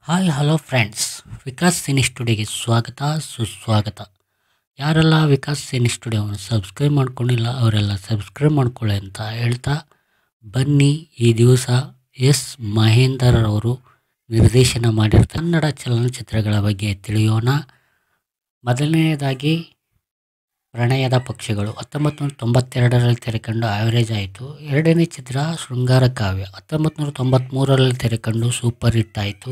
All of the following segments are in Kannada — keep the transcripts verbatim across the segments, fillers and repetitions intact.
Hi hello friends, Vikas cine ಸ್ಟುಡಿಯೋಗೆ ಸ್ವಾಗತ ಸುಸ್ವಾಗತ. ಯಾರೆಲ್ಲ ವಿಕಾಸ್ ಸಿನಿ ಸ್ಟುಡಿಯೋವನ್ನು ಸಬ್ಸ್ಕ್ರೈಬ್ ಮಾಡ್ಕೊಂಡಿಲ್ಲ ಅವರೆಲ್ಲ ಸಬ್ಸ್ಕ್ರೈಬ್ ಮಾಡ್ಕೊಳ್ಳಿ ಅಂತ ಹೇಳ್ತಾ, ಬನ್ನಿ ಈ ದಿವಸ ಎಸ್ ಮಹೇಂದರ್ ಅವರು ನಿರ್ದೇಶನ ಮಾಡಿದ ಕನ್ನಡ ಚಲನಚಿತ್ರಗಳ ಬಗ್ಗೆ ತಿಳಿಯೋಣ. ಮೊದಲನೆಯದಾಗಿ ಪ್ರಣಯದ ಪಕ್ಷಿಗಳು ಹತ್ತೊಂಬತ್ತು ನೂರ ತೊಂಬತ್ತೆರಡರಲ್ಲಿ ತೆರೆಕಂಡು ಆವರೇಜ್ ಆಯಿತು. ಎರಡನೇ ಚಿತ್ರ ಶೃಂಗಾರ ಕಾವ್ಯ ಹತ್ತೊಂಬತ್ತು ನೂರ ತೊಂಬತ್ತ್ಮೂರರಲ್ಲಿ ತೆರೆಕಂಡು ಸೂಪರ್ ಹಿಟ್ ಆಯಿತು.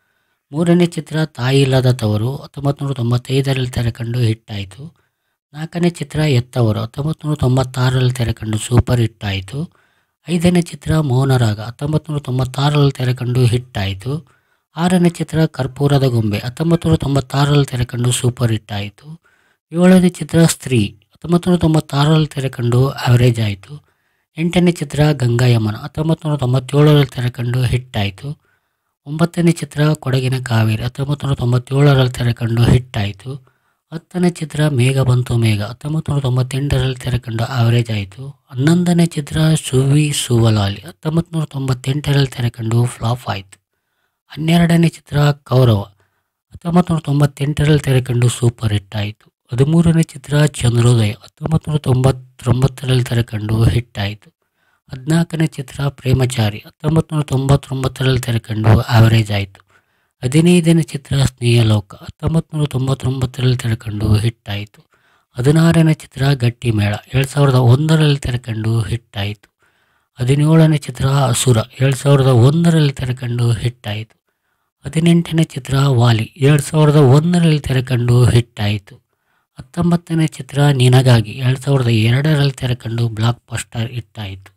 ಮೂರನೇ ಚಿತ್ರ ತಾಯಿ ಇಲ್ಲದ ತವರು ಹತ್ತೊಂಬತ್ತು ನೂರ ತೊಂಬತ್ತೈದರಲ್ಲಿ ತೆರೆಕಂಡು ಹಿಟ್ ಆಯಿತು. ನಾಲ್ಕನೇ ಚಿತ್ರ ಎತ್ತವರು ಹತ್ತೊಂಬತ್ತು ನೂರ ತೊಂಬತ್ತಾರರಲ್ಲಿ ತೆರೆಕಂಡು ಸೂಪರ್ ಹಿಟ್ ಆಯಿತು. ಐದನೇ ಚಿತ್ರ ಮೌನರಾಗ ಹತ್ತೊಂಬತ್ತು ನೂರ ತೊಂಬತ್ತಾರರಲ್ಲಿ ತೆರೆಕಂಡು ಹಿಟ್ ಆಯಿತು. ಆರನೇ ಚಿತ್ರ ಕರ್ಪೂರದ ಗೊಂಬೆ ಹತ್ತೊಂಬತ್ತು ನೂರ ತೊಂಬತ್ತಾರರಲ್ಲಿ ತೆರೆಕಂಡು ಸೂಪರ್ ಹಿಟ್ ಆಯಿತು. ಏಳನೇ ಚಿತ್ರ ಸ್ತ್ರೀ ಹತ್ತೊಂಬತ್ತು ನೂರ ತೊಂಬತ್ತಾರರಲ್ಲಿ ತೆರೆಕಂಡು ಆವರೇಜ್ ಆಯಿತು. ಎಂಟನೇ ಚಿತ್ರ ಗಂಗಾ ಯಮನ ಹತ್ತೊಂಬತ್ತು ನೂರ ತೊಂಬತ್ತೇಳರಲ್ಲಿ ತೆರೆಕಂಡು ಹಿಟ್ ಆಯಿತು. ಒಂಬತ್ತನೇ ಚಿತ್ರ ಕೊಡಗಿನ ಕಾವೇರಿ ಹತ್ತೊಂಬತ್ತು ನೂರ ತೊಂಬತ್ತೇಳರಲ್ಲಿ ತೆರೆಕಂಡು ಹಿಟ್ ಆಯಿತು. ಹತ್ತನೇ ಚಿತ್ರ ಮೇಘ ಬಂತು ಮೇಘ ಹತ್ತೊಂಬತ್ತು ನೂರ ತೊಂಬತ್ತೆಂಟರಲ್ಲಿ ತೆರೆಕಂಡು ಆವರೇಜ್ ಆಯಿತು. ಹನ್ನೊಂದನೇ ಚಿತ್ರ ಸುವಿ ಸುವಲಾಲಿ ಹತ್ತೊಂಬತ್ತು ನೂರ ತೊಂಬತ್ತೆಂಟರಲ್ಲಿ ತೆರೆಕಂಡು ಫ್ಲಾಪ್ ಆಯಿತು. ಹನ್ನೆರಡನೇ ಚಿತ್ರ ಕೌರವ ಹತ್ತೊಂಬತ್ತು ನೂರ ತೊಂಬತ್ತೆಂಟರಲ್ಲಿ ತೆರೆಕಂಡು ಸೂಪರ್ ಹಿಟ್ ಆಯಿತು. ಹದಿಮೂರನೇ ಚಿತ್ರ ಚಂದ್ರೋದಯ ಹತ್ತೊಂಬತ್ತು ನೂರ ತೊಂಬತ್ತೊಂಬತ್ತರಲ್ಲಿ ತೆರೆಕಂಡು ಹಿಟ್ ಆಯಿತು. ಹದಿನಾಲ್ಕನೇ ಚಿತ್ರ ಪ್ರೇಮಚಾರಿ ಹತ್ತೊಂಬತ್ತು ನೂರ ತೊಂಬತ್ತೊಂಬತ್ತರಲ್ಲಿ ತೆರೆಕಂಡು ಆವರೇಜ್ ಆಯಿತು. ಹದಿನೈದನೇ ಚಿತ್ರ ಸ್ನೇಹಲೋಕ ಹತ್ತೊಂಬತ್ತು ನೂರ ತೊಂಬತ್ತೊಂಬತ್ತರಲ್ಲಿ ತೆರೆಕಂಡು ಹಿಟ್ ಆಯಿತು. ಹದಿನಾರನೇ ಚಿತ್ರ ಗಟ್ಟಿಮೇಳ ಎರಡು ಸಾವಿರದ ಒಂದರಲ್ಲಿ ತೆರೆಕಂಡು ಹಿಟ್ ಆಯಿತು. ಹದಿನೇಳನೇ ಚಿತ್ರ ಅಸುರ ಎರಡು ಸಾವಿರದ ಒಂದರಲ್ಲಿ ತೆರೆಕಂಡು ಹಿಟ್ ಆಯಿತು. ಹದಿನೆಂಟನೇ ಚಿತ್ರ ವಾಲಿ ಎರಡು ಸಾವಿರದ ಒಂದರಲ್ಲಿ ತೆರೆಕಂಡು ಹಿಟ್ ಆಯಿತು. ಹತ್ತೊಂಬತ್ತನೇ ಚಿತ್ರ ನಿನಗಾಗಿ ಎರಡು ಸಾವಿರದ ಎರಡರಲ್ಲಿ ತೆರೆಕಂಡು ಬ್ಲಾಕ್ ಬಸ್ಟರ್ ಹಿಟ್ ಆಯಿತು.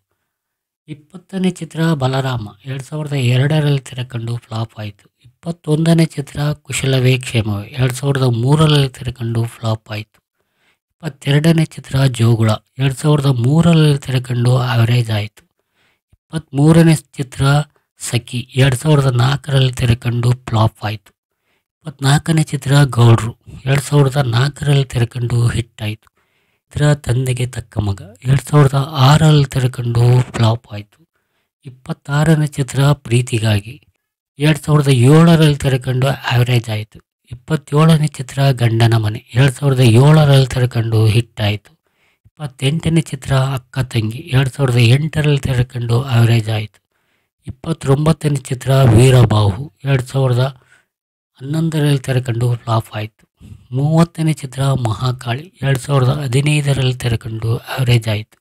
ಇಪ್ಪತ್ತನೇ ಚಿತ್ರ ಬಲರಾಮ ಎರಡು ಸಾವಿರದ ಎರಡರಲ್ಲಿ ತೆರೆಕಂಡು ಫ್ಲಾಪ್ ಆಯಿತು. ಇಪ್ಪತ್ತೊಂದನೇ ಚಿತ್ರ ಕುಶಲವೇ ಕ್ಷೇಮವೇ ಎರಡು ಸಾವಿರದ ಮೂರರಲ್ಲಿ ತೆರೆಕಂಡು ಫ್ಲಾಪ್ ಆಯಿತು. ಇಪ್ಪತ್ತೆರಡನೇ ಚಿತ್ರ ಜೋಗುಳ ಎರಡು ಸಾವಿರದ ಮೂರರಲ್ಲಿ ತೆರೆಕಂಡು ಆವರೇಜ್ ಆಯಿತು. ಇಪ್ಪತ್ತ್ಮೂರನೇ ಚಿತ್ರ ಸಖಿ ಎರಡು ಸಾವಿರದ ನಾಲ್ಕರಲ್ಲಿ ತೆರೆಕಂಡು ಫ್ಲಾಪ್ ಆಯಿತು. ಇಪ್ಪತ್ನಾಲ್ಕನೇ ಚಿತ್ರ ಗೌಡ್ರು ಎರಡು ಸಾವಿರದ ನಾಲ್ಕರಲ್ಲಿ ತೆರೆಕಂಡು ಹಿಟ್ ಆಯಿತು. ಚಿತ್ರ ತಂದೆಗೆ ತಕ್ಕ ಮಗ ಎರಡು ಸಾವಿರದ ಆರರಲ್ಲಿ ತೆರೆಕಂಡು ಫ್ಲಾಪ್ ಆಯಿತು. ಇಪ್ಪತ್ತಾರನೇ ಚಿತ್ರ ಪ್ರೀತಿಗಾಗಿ ಎರಡು ಸಾವಿರದ ಏಳರಲ್ಲಿ ತೆರೆಕಂಡು ಆವರೇಜ್ ಆಯಿತು. ಇಪ್ಪತ್ತೇಳನೇ ಚಿತ್ರ ಗಂಡನ ಮನೆ ಎರಡು ಸಾವಿರದ ಏಳರಲ್ಲಿ ತೆರೆಕಂಡು ಹಿಟ್ ಆಯಿತು. ಇಪ್ಪತ್ತೆಂಟನೇ ಚಿತ್ರ ಅಕ್ಕ ತಂಗಿ ಎರಡು ಸಾವಿರದ ಎಂಟರಲ್ಲಿ ತೆರೆಕಂಡು ಆವರೇಜ್ ಆಯಿತು. ಇಪ್ಪತ್ತೊಂಬತ್ತನೇ ಚಿತ್ರ ವೀರಬಾಹು ಎರಡು ಸಾವಿರದ ಹನ್ನೊಂದರಲ್ಲಿ ತೆರೆಕಂಡು ಫ್ಲಾಪ್ ಆಯಿತು. ಮೂವತ್ತನೇ ಚಿತ್ರ ಮಹಾಕಾಳಿ ಎರಡು ಸಾವಿರದ ಹದಿನೈದರಲ್ಲಿ ತೆರೆಕಂಡು ಆವರೇಜ್ ಆಯಿತು.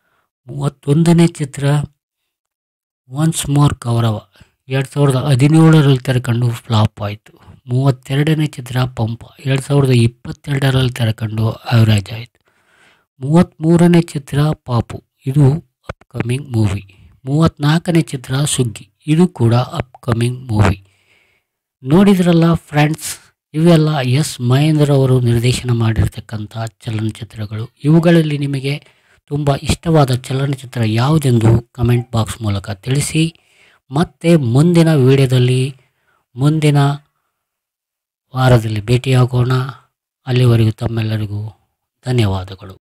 ಮೂವತ್ತೊಂದನೇ ಚಿತ್ರ ಒನ್ಸ್ ಮೋರ್ ಕೌರವ ಎರಡು ಸಾವಿರದ ಹದಿನೇಳರಲ್ಲಿ ತೆರೆಕಂಡು ಫ್ಲಾಪ್ ಆಯಿತು. ಮೂವತ್ತೆರಡನೇ ಚಿತ್ರ ಪಂಪ ಎರಡು ಸಾವಿರದ ಇಪ್ಪತ್ತೆರಡರಲ್ಲಿ ತೆರೆಕಂಡು ಆವರೇಜ್ ಆಯಿತು. ಮೂವತ್ತ್ಮೂರನೇ ಚಿತ್ರ ಪಾಪು ಇದು ಅಪ್ಕಮಿಂಗ್ ಮೂವಿ. ಮೂವತ್ತ್ನಾಲ್ಕನೇ ಚಿತ್ರ ಸುಗ್ಗಿ ಇದು ಕೂಡ ಅಪ್ಕಮಿಂಗ್ ಮೂವಿ. ನೋಡಿದ್ರಲ್ಲ ಫ್ರೆಂಡ್ಸ್, ಇವೆಲ್ಲ ಎಸ್ ಮಹೇಂದರ್ ಅವರು ನಿರ್ದೇಶನ ಮಾಡಿರ್ತಕ್ಕಂಥ ಚಲನಚಿತ್ರಗಳು. ಇವುಗಳಲ್ಲಿ ನಿಮಗೆ ತುಂಬ ಇಷ್ಟವಾದ ಚಲನಚಿತ್ರ ಯಾವುದೆಂದು ಕಮೆಂಟ್ ಬಾಕ್ಸ್ ಮೂಲಕ ತಿಳಿಸಿ. ಮತ್ತೆ ಮುಂದಿನ ವಿಡಿಯೋದಲ್ಲಿ ಮುಂದಿನ ವಾರದಲ್ಲಿ ಭೇಟಿಯಾಗೋಣ. ಅಲ್ಲಿವರೆಗೂ ತಮ್ಮೆಲ್ಲರಿಗೂ ಧನ್ಯವಾದಗಳು.